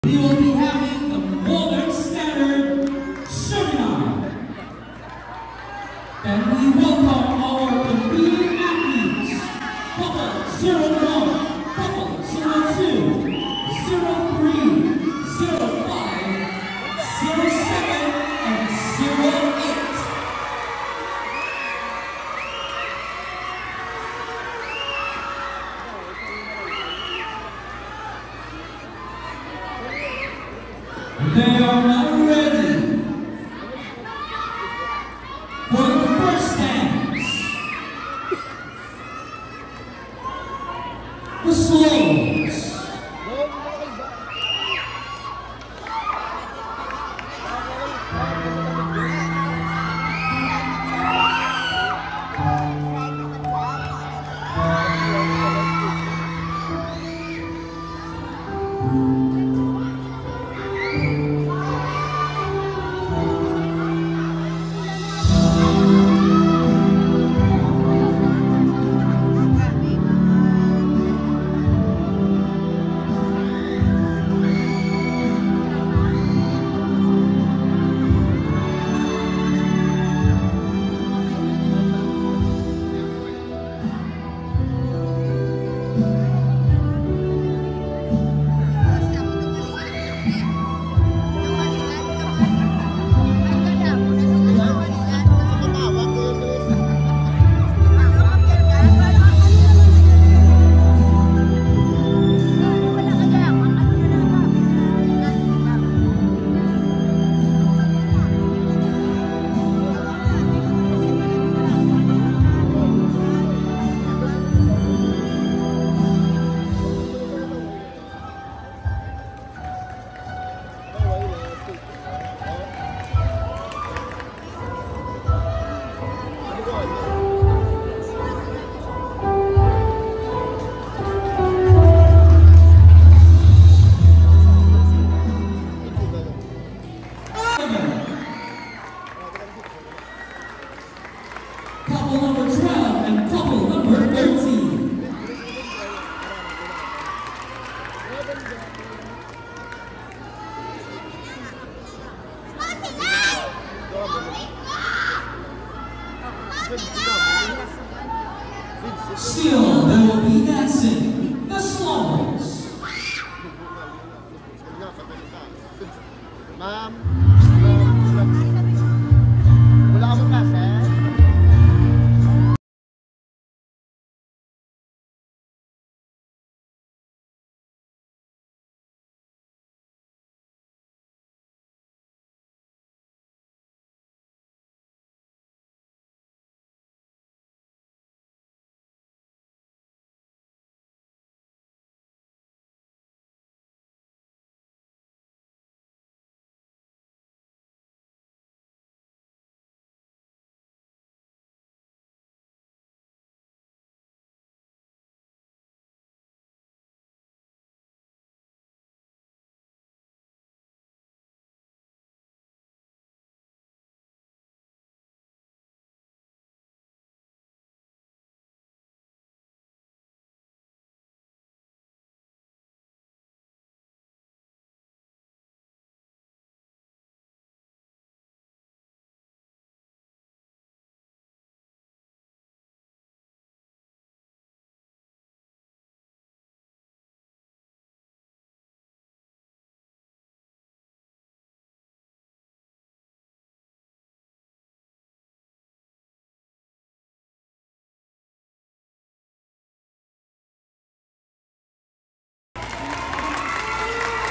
We will be having the modern standard Juvenile. And we welcome our competing athletes, couple 01, couple 02, 03, 05, 07, and 08. They are now ready for the first dance, the slows. Couple number 12 and couple number 13. Still, they will be dancing the slows. Ma'am.